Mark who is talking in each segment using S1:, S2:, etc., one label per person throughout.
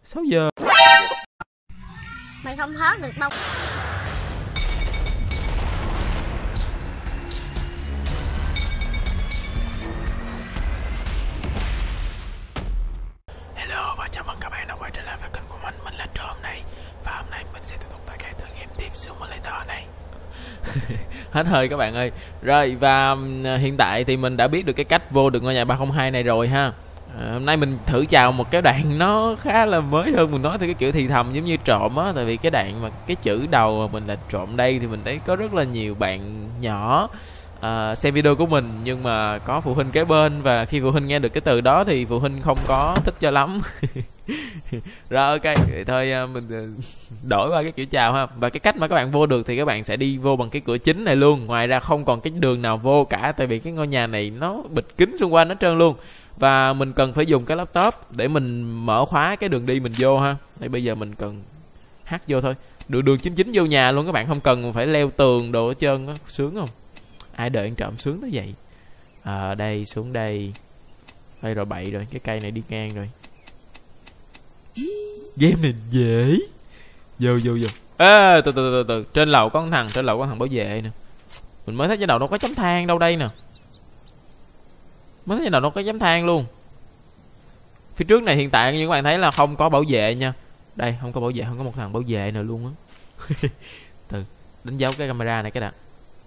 S1: 6 giờ.
S2: Mày không hớt được đâu.
S1: Hello và chào mừng các bạn đã quay trở lại với kênh của mình là Trộm này. Và hôm nay mình sẽ tiếp tục với cái thử nghiệm Team Simulator này. Hết hơi các bạn ơi. Rồi và hiện tại thì mình đã biết được cái cách vô được ngôi nhà 302 này rồi ha. Hôm nay mình thử chào một cái đoạn nó khá là mới hơn, mình nói theo cái kiểu thì thầm giống như trộm á. Tại vì cái đoạn mà cái chữ đầu mà mình là trộm đây thì mình thấy có rất là nhiều bạn nhỏ xem video của mình, nhưng mà có phụ huynh kế bên, và khi phụ huynh nghe được cái từ đó thì phụ huynh không có thích cho lắm. Rồi ok, vậy thôi mình đổi qua cái kiểu chào ha. Và cái cách mà các bạn vô được thì các bạn sẽ đi vô bằng cái cửa chính này luôn, ngoài ra không còn cái đường nào vô cả, tại vì cái ngôi nhà này nó bịt kín xung quanh hết trơn luôn. Và mình cần phải dùng cái laptop để mình mở khóa cái đường đi mình vô ha. Đây bây giờ mình cần hack vô thôi, đường chính vô nhà luôn, các bạn không cần phải leo tường đồ hết trơn á. Sướng không? Ai đợi ăn trộm sướng tới vậy. Đây xuống đây. Đây rồi, bậy rồi, cái cây này đi ngang rồi. Game này dễ. Vô. Ê, từ trên lầu có thằng bảo vệ nè. Mình mới thấy trên đầu nó có chấm than đâu đây nè. Mới thấy trên đầu nó có chấm than luôn. Phía trước này hiện tại như các bạn thấy là không có bảo vệ nha. Đây không có bảo vệ, không có một thằng bảo vệ nào luôn á. Từ đánh dấu cái camera này cái đã.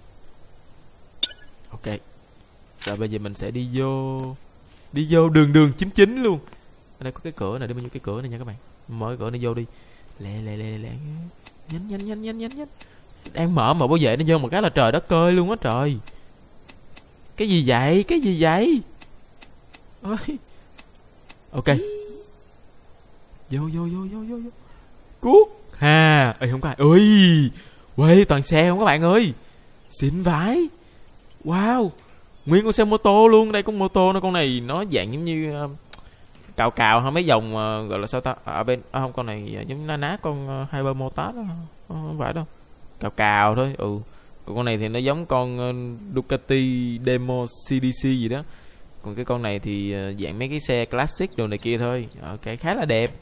S1: Ok. Rồi bây giờ mình sẽ đi vô đường chính luôn. Ở đây có cái cửa này, để bao nhiêu cái cửa này nha các bạn. Mở cái cửa này vô đi. Lẹ. Nhanh. Đang mở mà bảo vệ nó vô một cái là trời đất cơi luôn á trời. Cái gì vậy? Ôi. Ok. Vô. Cuốc. Ha, ê không có ai. Ơi. Quê toàn xe không các bạn ơi. Xịn vãi. Wow. Nguyên con xe mô tô luôn. Đây con mô tô nó, con này nó dạng giống như cào hay mấy dòng gọi là sao ta, ở bên không, con này giống như ná con Hyper Motard đó, không phải đâu, cào thôi. Còn con này thì nó giống con Ducati Demo CDC gì đó. Còn cái con này thì dạng mấy cái xe classic đồ này kia thôi. Ok, khá là đẹp.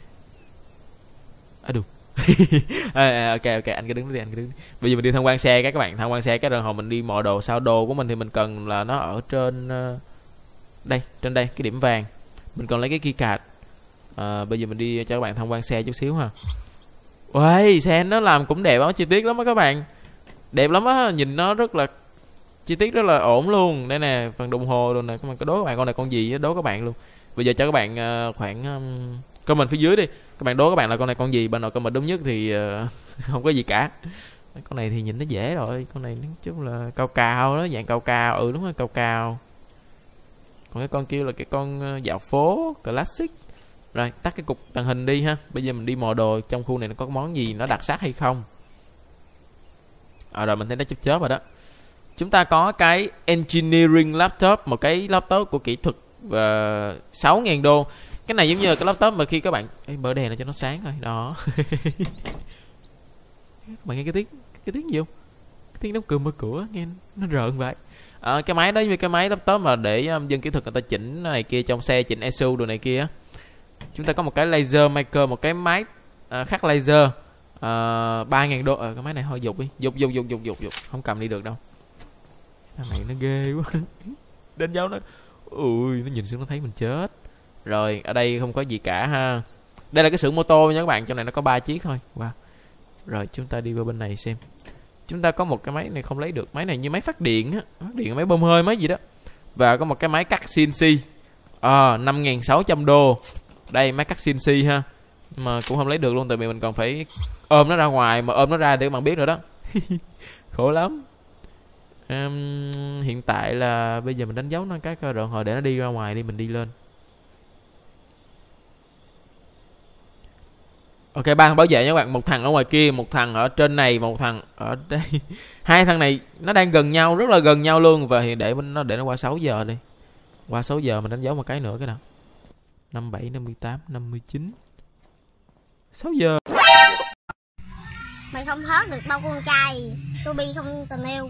S1: Được. Ok, anh cứ đứng đi. Bây giờ mình đi tham quan xe các bạn, tham quan xe cái rồi hồi mình đi mò đồ. Sao đồ của mình thì mình cần là nó ở trên trên đây cái điểm vàng. Mình còn lấy cái keycard. Bây giờ mình đi cho các bạn tham quan xe chút xíu ha. Uầy, xe nó làm cũng đẹp á, chi tiết lắm á các bạn. Đẹp lắm á, nhìn nó rất là chi tiết, rất là ổn luôn. Đây nè, phần đồng hồ rồi nè. Các bạn có đố các bạn con này con gì á, đố các bạn luôn. Bây giờ cho các bạn khoảng comment phía dưới đi. Các bạn đố các bạn là con này con gì, bạn nào comment đúng nhất thì không có gì cả. Con này thì nhìn nó dễ rồi, con này nói chung là cao đó, dạng cao. Đúng rồi, cao. Còn cái con kia là cái con dạo phố classic. Rồi tắt cái cục tàng hình đi ha. Bây giờ mình đi mò đồ trong khu này nó có món gì nó đặc sắc hay không. Rồi mình thấy nó chớp rồi đó. Chúng ta có cái engineering laptop, một cái laptop của kỹ thuật 6.000 đô. Cái này giống như là cái laptop mà khi các bạn mở đèn lên cho nó sáng thôi đó. Các bạn nghe cái tiếng gì không? Cái tiếng đóng cửa mở cửa nghe nó rợn vậy. Cái máy đó như cái máy laptop mà để dân kỹ thuật người ta chỉnh này kia trong xe, chỉnh ECU đồ này kia. Chúng ta có một cái laser maker, một cái máy khắc laser 3.000 đô. Cái máy này hơi dục đi. Dục. Không cầm đi được đâu. Thằng này nó ghê quá. Đánh dấu nó. Ui, nó nhìn xuống nó thấy mình chết. Rồi, ở đây không có gì cả ha. Đây là cái xưởng mô tô nha các bạn. Trong này nó có 3 chiếc thôi. Wow. Rồi, chúng ta đi vào bên này xem. Chúng ta có một cái máy này không lấy được. Máy này như máy phát điện á. Phát điện, máy bơm hơi, máy gì đó. Và có một cái máy cắt CNC 5.600 đô. Đây, máy cắt CNC ha. Mà cũng không lấy được luôn. Tại vì mình còn phải ôm nó ra ngoài. Mà ôm nó ra để các bạn biết rồi đó. Khổ lắm. Hiện tại là bây giờ mình đánh dấu nó cái cơ rồi hồi để nó đi ra ngoài đi, mình đi lên. Ok, 3 thằng bảo vệ nha các bạn. Một thằng ở ngoài kia, một thằng ở trên này, một thằng ở đây. Hai thằng này nó đang gần nhau, rất là gần nhau luôn. Và hiện để nó qua 6 giờ đi. Qua 6 giờ mình đánh dấu một cái nữa cái nào. 57, 58, 59. 6 giờ.
S2: Mày không hớt được đâu con trai. Tôi bi không tình yêu.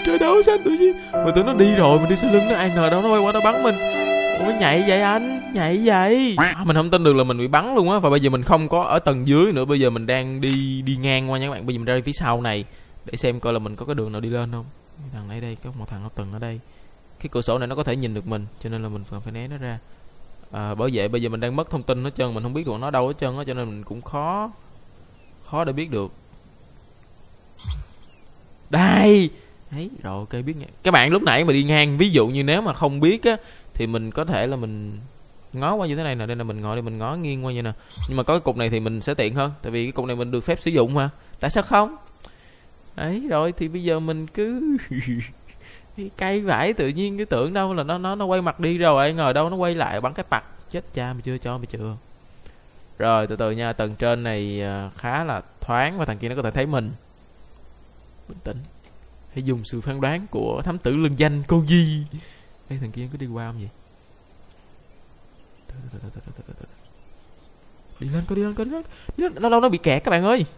S1: Trời đâu sao tự nhiên mình tưởng nó đi rồi, mình đi sau lưng nó, ai ngờ đâu nó quay qua nó bắn mình. Ủa nhảy vậy anh, nhảy vậy. Mình không tin được là mình bị bắn luôn á. Và bây giờ mình không có ở tầng dưới nữa, bây giờ mình đang đi ngang qua nha các bạn. Bây giờ mình ra phía sau này để xem coi là mình có cái đường nào đi lên không. Cái thằng này đây, có một thằng ở tầng ở đây. Cái cửa sổ này nó có thể nhìn được mình, cho nên là mình phải né nó ra. Bởi vậy bây giờ mình đang mất thông tin hết trơn, mình không biết được nó đâu hết trơn á, cho nên mình cũng khó để biết được. Đây đấy rồi, ok biết nha các bạn. Lúc nãy mà đi ngang, ví dụ như nếu mà không biết á thì mình có thể là mình ngó qua như thế này nè. Đây là mình ngồi đây, mình ngó nghiêng qua như nè. Nhưng mà có cái cục này thì mình sẽ tiện hơn, tại vì cái cục này mình được phép sử dụng mà, tại sao không. Đấy rồi thì bây giờ mình cứ cay vãi, tự nhiên cái tưởng đâu là nó quay mặt đi rồi, ai ngờ đâu nó quay lại bắn cái pặt. Chết cha, mày chưa cho mày chưa. Rồi từ từ nha, tầng trên này khá là thoáng và thằng kia nó có thể thấy mình. Bình tĩnh, hãy dùng sự phán đoán của thám tử lừng danh cô Di. Ê, thằng kia nó cứ đi qua không vậy? Đi lên, có đi lên. Nó đâu, nó bị kẹt các bạn ơi.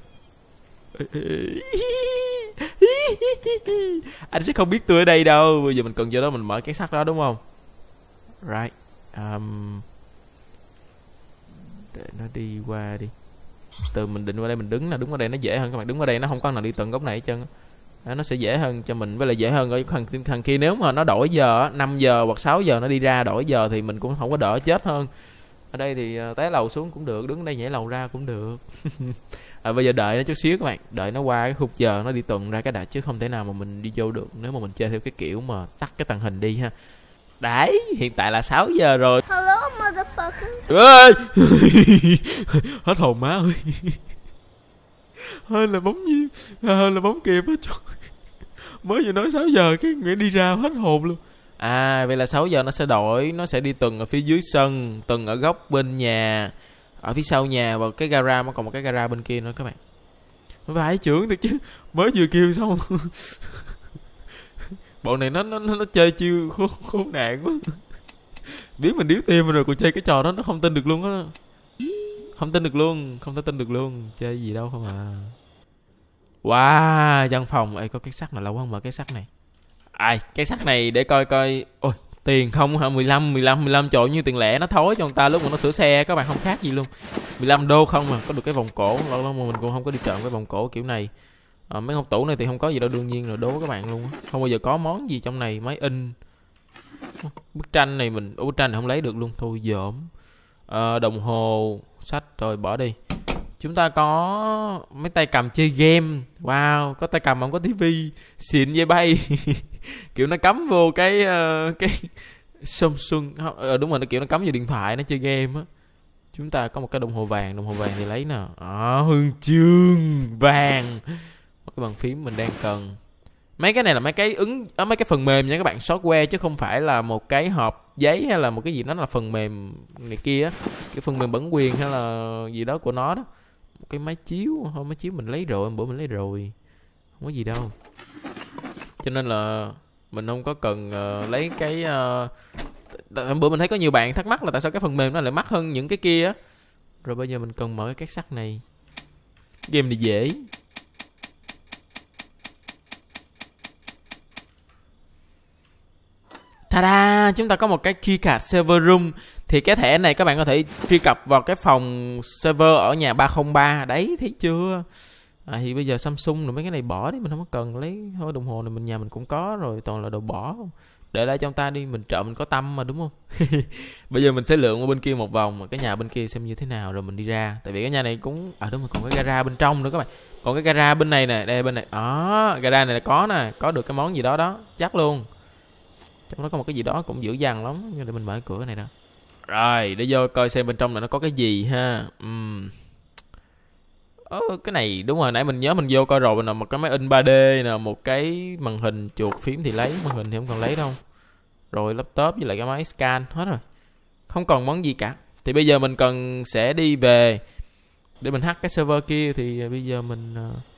S1: Anh sẽ không biết tôi ở đây đâu. Bây giờ mình cần cho đó mình mở cái sắt đó đúng không? Right. Để nó đi qua đi. Từ mình định qua đây mình đứng ở đây nó dễ hơn các bạn. Đứng ở đây nó không có nào đi tận góc này hết trơn. Nó sẽ dễ hơn cho mình, với lại dễ hơn ở thằng kia. Nếu mà nó đổi giờ 5 giờ hoặc 6 giờ nó đi ra đổi giờ thì mình cũng không có đỡ chết hơn. Ở đây thì té lầu xuống cũng được, đứng ở đây nhảy lầu ra cũng được. Bây giờ đợi nó chút xíu các bạn, đợi nó qua cái khúc giờ nó đi tuần ra cái đã, chứ không thể nào mà mình đi vô được nếu mà mình chơi theo cái kiểu mà tắt cái tàng hình đi ha. Đấy, hiện tại là 6 giờ rồi.
S2: Hello motherfucker.
S1: Ê! Hết hồn má ơi. Hơn là bóng nhiêu, hơn là bóng kịp hết trời. Mới vừa nói 6 giờ cái nghĩa đi ra hết hồn luôn. Vậy là 6 giờ nó sẽ đổi, nó sẽ đi tuần ở phía dưới sân, tuần ở góc bên nhà, ở phía sau nhà, và cái gara, nó còn một cái gara bên kia nữa các bạn. Vãi trưởng thật chứ, mới vừa kêu xong. Bọn này nó chơi chiêu khốn nạn quá. Biết mình điếu tim rồi còn chơi cái trò đó, nó không tin được luôn á. Không tin được luôn, chơi gì đâu không à. Wow, văn phòng. Ê, có cái sắt này lâu quá không mở cái sắt này. Cái sắt này để coi. Ôi, tiền không hả? 15 trời, như tiền lẻ nó thối cho người ta lúc mà nó sửa xe các bạn, không khác gì luôn. 15 đô không mà có được cái vòng cổ. Lâu mà mình cũng không có đi trộm cái vòng cổ kiểu này. Mấy hộp tủ này thì không có gì đâu, đương nhiên rồi, đố các bạn luôn á. Không bao giờ có món gì trong này. Máy in, bức tranh này bức tranh này không lấy được luôn, thôi dởm. Đồng hồ, sách rồi bỏ đi. Chúng ta có mấy tay cầm chơi game. Wow, có tay cầm không có tivi. Xịn dây bay. Kiểu nó cắm vô cái Samsung. Đúng rồi, nó kiểu nó cắm vô điện thoại nó chơi game á. Chúng ta có một cái đồng hồ vàng thì lấy nè. Huân chương vàng. Một cái bàn phím mình đang cần. Mấy cái này là mấy cái mấy cái phần mềm nha các bạn, software, chứ không phải là một cái hộp giấy hay là một cái gì đó, là phần mềm này kia á. Cái phần mềm bản quyền hay là gì đó của nó đó. Một cái máy chiếu, máy chiếu mình lấy rồi, bữa mình lấy rồi, không có gì đâu. Cho nên là mình không có cần lấy cái bữa mình thấy có nhiều bạn thắc mắc là tại sao cái phần mềm nó lại mắc hơn những cái kia á. Rồi bây giờ mình cần mở cái két sắt này. Game này dễ. Ta-da! Chúng ta có một cái keycard server room. Thì cái thẻ này các bạn có thể truy cập vào cái phòng server ở nhà 303. Đấy, thấy chưa? Thì bây giờ Samsung rồi mấy cái này bỏ đi, mình không có cần lấy. Thôi đồng hồ này nhà mình cũng có rồi, toàn là đồ bỏ. Để lại trong ta đi, mình trộm mình có tâm mà đúng không? Bây giờ mình sẽ lượn qua bên kia một vòng, cái nhà bên kia xem như thế nào rồi mình đi ra. Tại vì cái nhà này cũng đúng rồi, còn cái gara bên trong nữa các bạn. Còn cái gara bên này nè, đây bên này. Gara này là có nè, có được cái món gì đó, chắc luôn. Trong đó có một cái gì đó cũng dữ dằn lắm. Nhưng để mình mở cửa này đâu. Rồi, để vô coi xem bên trong này nó có cái gì ha. Cái này đúng rồi, nãy mình nhớ mình vô coi rồi. Nè, một cái máy in 3D nè, một cái màn hình chuột phím thì lấy, màn hình thì không còn lấy đâu. Rồi laptop với lại cái máy scan hết rồi. Không còn món gì cả. Thì bây giờ mình cần sẽ đi về để mình hack cái server kia. Thì bây giờ mình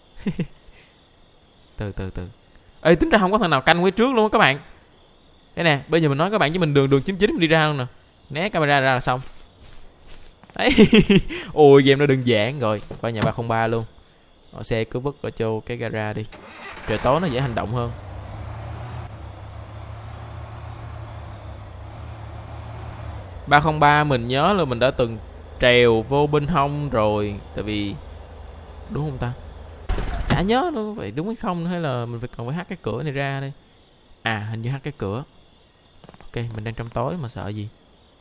S1: từ. Ê, tính ra không có thằng nào canh quay trước luôn á các bạn. Đây nè, bây giờ mình nói các bạn với mình đường 99 mình đi ra luôn nè. Né camera ra là xong. Đấy. Ôi game nó đơn giản rồi. Qua nhà 303 luôn. Xe cứ vứt ở chỗ cái gara đi. Trời tối nó dễ hành động hơn. 303 mình nhớ là mình đã từng trèo vô bên hông rồi. Tại vì đúng không ta? Chả nhớ nữa, vậy đúng hay không, hay là mình cần phải hack cái cửa này ra đây. À, hình như hack cái cửa. Ok, mình đang trong tối mà sợ gì.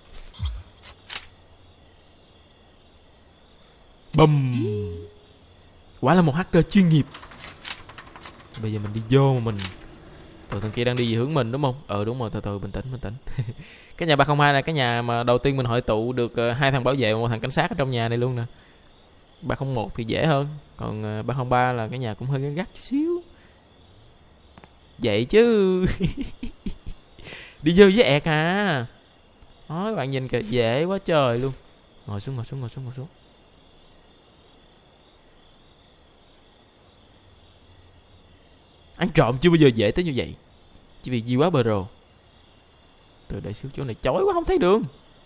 S1: Bùm. Quả là một hacker chuyên nghiệp. Bây giờ mình đi vô mà mình... thằng kia đang đi về hướng mình đúng không? Đúng rồi, từ từ bình tĩnh. Cái nhà 302 là cái nhà mà đầu tiên mình hội tụ được 2 thằng bảo vệ và 1 thằng cảnh sát ở trong nhà này luôn nè. 301 thì dễ hơn, còn 303 là cái nhà cũng hơi gắt chút xíu. Vậy chứ. Đi vô với ẹt à. Đó, các bạn nhìn kìa, dễ quá trời luôn. Ngồi xuống. Ăn trộm chưa bao giờ dễ tới như vậy. Chỉ vì gì quá bờ rồ. Từ đợi xíu, chỗ này chói quá không thấy đường.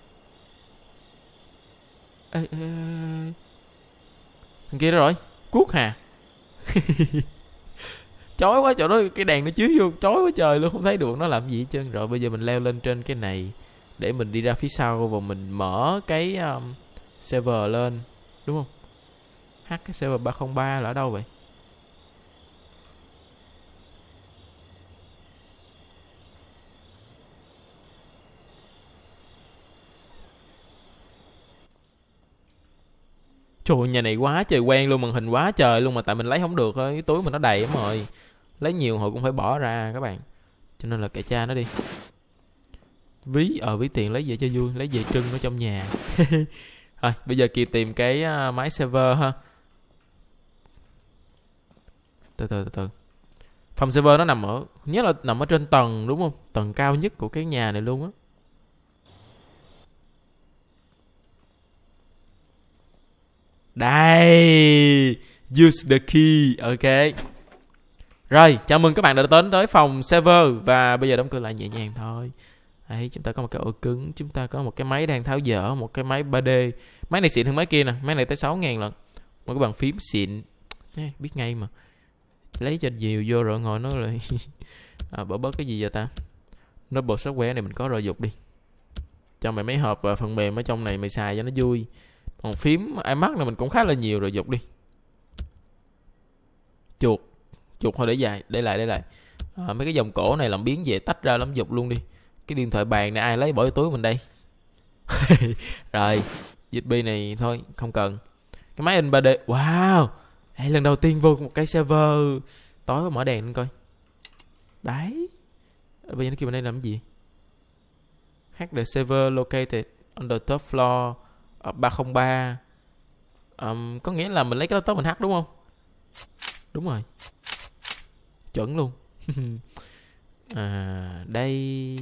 S1: Ê. Thằng kia đó rồi. Cuốc hà. Chói quá, chỗ đó cái đèn nó chiếu vô chói quá trời luôn, không thấy được nó làm gì hết trơn. Rồi bây giờ mình leo lên trên cái này để mình đi ra phía sau và mình mở cái server lên, đúng không? Hack cái server 303 là ở đâu vậy? Trời, nhà này quá trời quen luôn, màn hình quá trời luôn, mà tại mình lấy không được thôi, cái túi mình nó đầy lắm rồi. Lấy nhiều hồi cũng phải bỏ ra các bạn. Cho nên là kệ cha nó đi. Ví tiền lấy về cho vui, lấy về trưng ở trong nhà. Rồi, bây giờ Kiều tìm cái máy server ha. Từ từ. Phòng server nó nằm ở trên tầng đúng không? Tầng cao nhất của cái nhà này luôn á. Đây, use the key. Ok. Rồi, chào mừng các bạn đã đến tới phòng server. Và bây giờ đóng cửa lại nhẹ nhàng thôi. Đấy, chúng ta có một cái ổ cứng. Chúng ta có một cái máy đang tháo dỡ. Một cái máy 3D. Máy này xịn hơn máy kia nè. Máy này tới 6.000 lần. Một cái bàn phím xịn. Biết ngay mà. Lấy cho nhiều vô rồi ngồi nó lại. Bỏ bớt cái gì vậy ta? Noble software này mình có rồi, dục đi. Cho mày mấy hộp và phần mềm ở trong này mày xài cho nó vui. Còn phím iMac này mình cũng khá là nhiều rồi, dục đi. Chuột thôi để lại. Mấy cái dòng cổ này làm biến dễ tách ra lắm, dục luôn đi. Cái điện thoại bàn này ai lấy bỏ vô túi mình đây. Rồi, USB này thôi không cần. Cái máy in 3D. Wow, đây lần đầu tiên vô một cái server. Tối quá mở đèn lên coi. Đấy. Bây giờ nó kêu bên đây làm cái gì? Hack the server located on the top floor 303. Có nghĩa là mình lấy cái laptop mình hack đúng không? Đúng rồi. Chuẩn luôn. Đây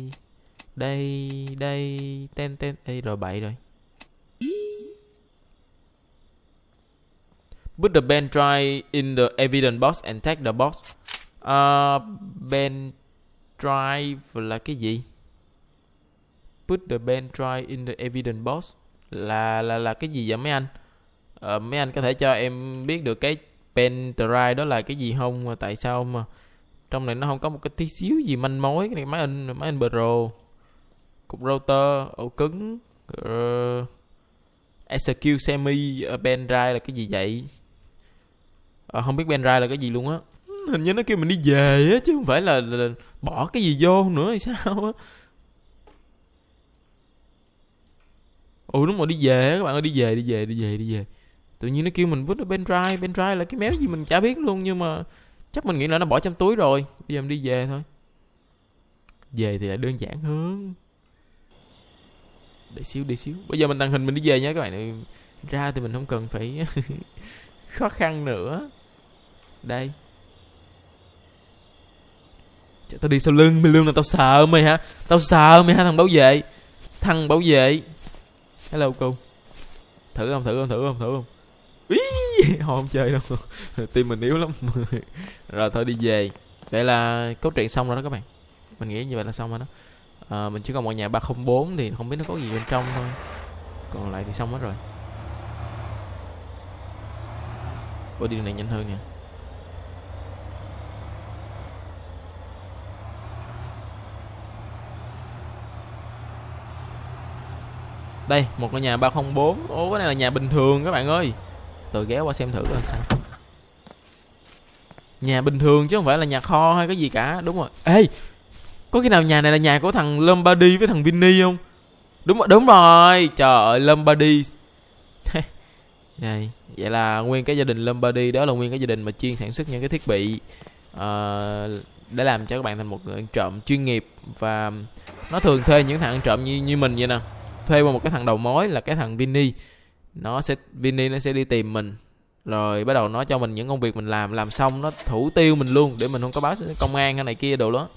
S1: ten rồi bậy rồi. Put the pen drive in the evidence box and take the box. Pen drive là cái gì? Put the pen drive in the evidence box là cái gì vậy mấy anh? Mấy anh có thể cho em biết được cái pen drive đó là cái gì không? Mà tại sao mà trong này nó không có một cái tí xíu gì manh mối? Cái này máy in Pro, cục router, ổ cứng, SQ semi, pen drive là cái gì vậy? Không biết pen drive là cái gì luôn á. Hình như nó kêu mình đi về á, chứ không phải là bỏ cái gì vô nữa hay sao á. Đúng rồi, đi về á các bạn ơi, đi về. Tự nhiên nó kêu mình vứt ở pen drive là cái méo gì mình chả biết luôn, nhưng mà chắc mình nghĩ là nó bỏ trong túi rồi. Bây giờ mình đi về thôi. Về thì lại đơn giản hơn. Để xíu. Bây giờ mình tàng hình mình đi về nha các bạn. Ra thì mình không cần phải khó khăn nữa. Đây. Trời, tao đi sau lưng mày luôn là tao sợ mày hả? Tao sợ mày hả thằng bảo vệ? Thằng bảo vệ. Hello cô. Thử không? Ý, không chơi đâu. Tim mình yếu lắm. Rồi thôi đi về. Vậy là cốt truyện xong rồi đó các bạn. Mình nghĩ như vậy là xong rồi đó. Mình chỉ còn một nhà 304 thì không biết nó có gì bên trong thôi. Còn lại thì xong hết rồi. Ủa đi đường này nhanh hơn nha. Đây, một ngôi nhà 304. Ồ, cái này là nhà bình thường các bạn ơi. Tôi ghé qua xem thử coi sao. Nhà bình thường chứ không phải là nhà kho hay cái gì cả. Đúng rồi. Ê, có khi nào nhà này là nhà của thằng Lombardi với thằng Vinny không? Đúng rồi. Trời ơi, Lombardi. Đây, vậy là nguyên cái gia đình Lombardi đó là nguyên cái gia đình mà chuyên sản xuất những cái thiết bị để làm cho các bạn thành một người ăn trộm chuyên nghiệp. Và nó thường thuê những thằng ăn trộm như mình vậy nè. Thuê qua một cái thằng đầu mối là cái thằng Vinny. Vinny nó sẽ đi tìm mình, rồi bắt đầu nó cho mình những công việc mình làm xong nó thủ tiêu mình luôn để mình không có báo công an hay này kia đồ đó.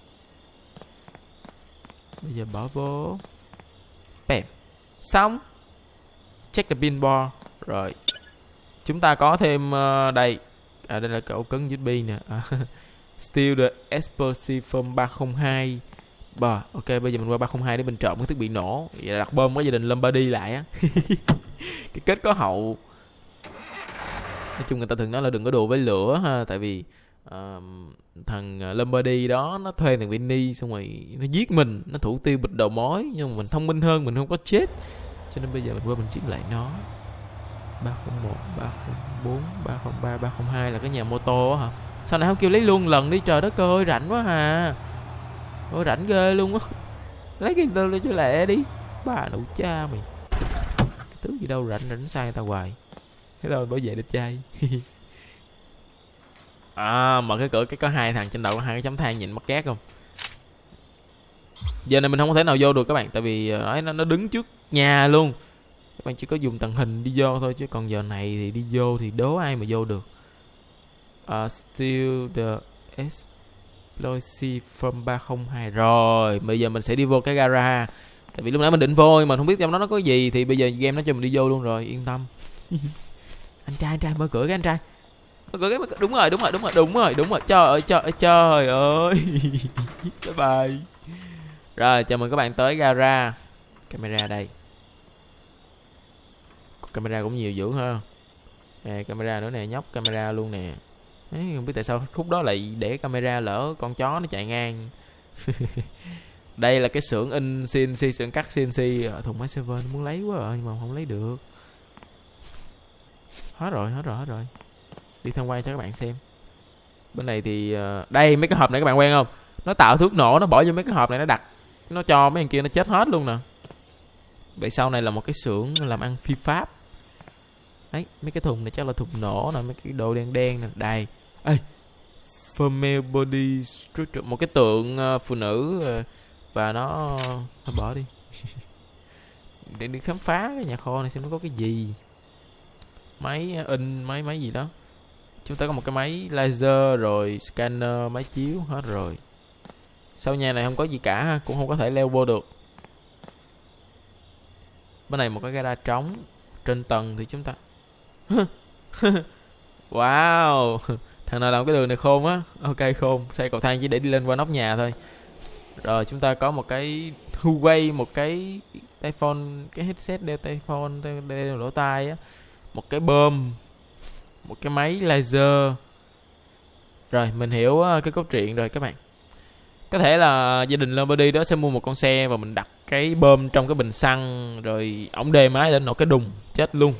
S1: Bây giờ bỏ vô bèm xong, check the pin bar. Rồi chúng ta có thêm đây đây là cái ổ cứng USB nè. Steal the explosive from 302 bar. Ok, bây giờ mình qua 302 để mình trộm cái thiết bị nổ. Vậy là đặt bom với gia đình Lombardi lại á. Cái kết có hậu. Nói chung người ta thường nói là đừng có đùa với lửa ha. Tại vì thằng Lombardi đó nó thuê thằng Vinny, xong rồi nó giết mình, nó thủ tiêu bịch đầu mối. Nhưng mà mình thông minh hơn, mình không có chết. Cho nên bây giờ mình qua mình giết lại nó. 301, 304, 303, 302 là cái nhà mô tô á hả? Sao này không kêu lấy luôn lần đi, trời đất ơi, rảnh quá hà. Ôi rảnh ghê luôn á. Lấy cái tư lên cho lẹ đi. Bà nội cha mày. Cái thứ gì đâu rảnh sai người ta hoài. Thế rồi bảo vệ đẹp trai. Mở cái cửa, cái có hai thằng trên đầu có hai cái chấm than nhìn mắc ghét không? Giờ này mình không có thể nào vô được các bạn, tại vì nó đứng trước nhà luôn. Các bạn chỉ có dùng tàng hình đi vô thôi, chứ còn giờ này thì đi vô thì đố ai mà vô được. Steal the explosive from 302. Rồi bây giờ mình sẽ đi vô cái gara. Tại vì lúc nãy mình định vô mà không biết trong đó nó có gì, thì bây giờ game nó cho mình đi vô luôn rồi, yên tâm. Anh trai mở cửa cái anh trai. Mở cửa cái đúng rồi. Trời ơi. Bye bye. Rồi chào mừng các bạn tới gara. Camera đây. Camera cũng nhiều dữ ha. Nè camera nữa nè, nhóc camera luôn nè. Đấy, không biết tại sao khúc đó lại để camera, lỡ con chó nó chạy ngang. Đây là cái xưởng in CNC, xưởng cắt CNC. Thùng máy server nó muốn lấy quá rồi nhưng mà không lấy được. Hết rồi. Đi tham quan cho các bạn xem. Bên này thì đây mấy cái hộp này các bạn quen không? Nó tạo thuốc nổ, nó bỏ vô mấy cái hộp này, nó đặt, nó cho mấy thằng kia nó chết hết luôn nè. Vậy sau này là một cái xưởng làm ăn phi pháp. Đấy, mấy cái thùng này chắc là thùng nổ nè, mấy cái đồ đen nè. Đây. Ê, female body structure, một cái tượng phụ nữ, và nó bỏ đi. Để đi khám phá cái nhà kho này xem nó có cái gì. Máy in, máy gì đó. Chúng ta có một cái máy laser rồi scanner, máy chiếu hết rồi. Sau nhà này không có gì cả, cũng không có thể leo vô được. Bên này một cái gara trống. Trên tầng thì chúng ta wow, thằng nào làm cái đường này khôn á. Ok khôn, xây cầu thang chỉ để đi lên qua nóc nhà thôi. Rồi chúng ta có một cái Huawei, một cái tai phone, cái headset đeo tai phone, đeo lỗ tai á, một cái bơm, một cái máy laser. Rồi mình hiểu cái cốt truyện rồi các bạn. Có thể là gia đình Lombardi đó sẽ mua một con xe và mình đặt cái bơm trong cái bình xăng, rồi ổng đề máy lên nổ cái đùng chết luôn.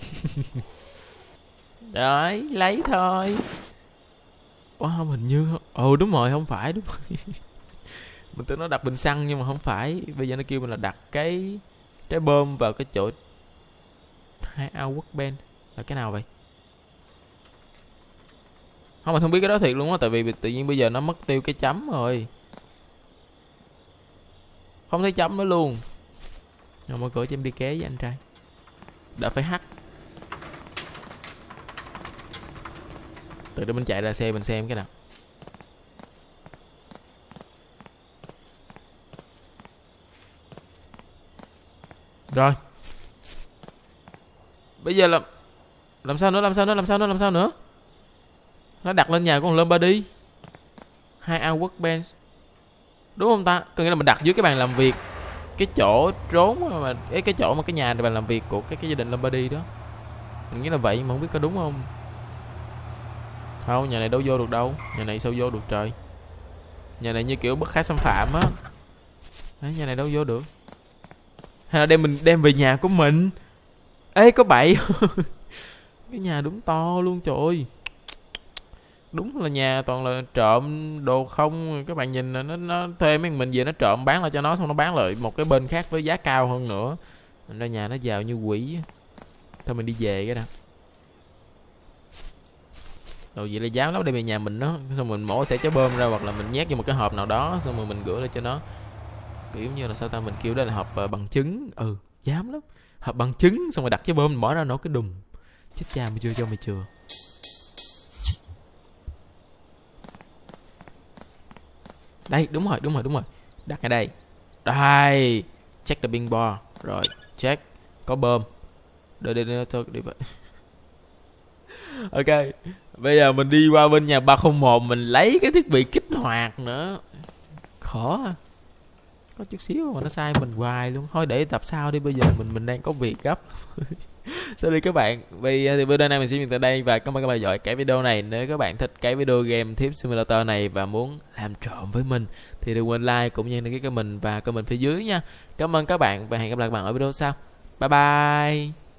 S1: Đấy, lấy thôi. Không, hình như đúng rồi, không phải, đúng rồi. Mình tưởng nó đặt bình xăng nhưng mà không phải. Bây giờ nó kêu mình là đặt cái bơm vào cái chỗ 2A workbench. Là cái nào vậy? Không, mình không biết cái đó thiệt luôn á. Tại vì tự nhiên bây giờ nó mất tiêu cái chấm rồi, không thấy chấm nữa luôn. Rồi mở cửa cho em đi ké với anh trai. Đã phải hack. Từ đó mình chạy ra xe mình xem cái nào. Rồi. Bây giờ làm sao nữa? Nó đặt lên nhà của con Lombardi. 2A workbench. Đúng không ta? Có nghĩa là mình đặt dưới cái bàn làm việc, cái chỗ trốn mà cái chỗ mà cái nhà bàn làm việc của cái gia đình Lombardi đó. Mình nghĩ là vậy mà không biết có đúng không. Không, nhà này đâu vô được đâu. Nhà này sao vô được trời. Nhà này như kiểu bất khả xâm phạm á. Đấy, nhà này đâu vô được. Hay là mình đem về nhà của mình. Ê có bậy. Cái nhà đúng to luôn trời ơi. Đúng là nhà toàn là trộm đồ không. Các bạn nhìn là nó thuê mấy mình về nó trộm bán lại cho nó, xong nó bán lại một cái bên khác với giá cao hơn nữa. Thành ra nhà nó giàu như quỷ. Thôi mình đi về cái đã. Rồi vậy là dám lắm, đem về nhà mình nó, xong mình mổ sẽ chó bơm ra, hoặc là mình nhét vô một cái hộp nào đó, xong rồi mình gửi lại cho nó. Kiểu như là sao ta, mình kêu đó là hộp bằng chứng. Dám lắm. Hộp bằng chứng, xong rồi đặt cái bơm mình bỏ ra nổ cái đùng. Chết cha, mày chưa cho mày chưa. Đây, đúng rồi. Đặt ở đây. Đây. Check the pin bar. Rồi, check. Có bơm. Đợi thôi đi vậy. Ok. Bây giờ mình đi qua bên nhà 301, mình lấy cái thiết bị kích hoạt nữa. Khó à. Có chút xíu mà nó sai mình hoài luôn. Thôi để tập sau đi, bây giờ mình đang có việc gấp. Sorry các bạn. Vì video này mình sẽ dừng tại đây, và cảm ơn các bạn dõi cái video này. Nếu các bạn thích cái video game Thief Simulator này và muốn làm trộm với mình thì đừng quên like cũng như đăng ký kênh mình và comment phía dưới nha. Cảm ơn các bạn và hẹn gặp lại các bạn ở video sau. Bye bye.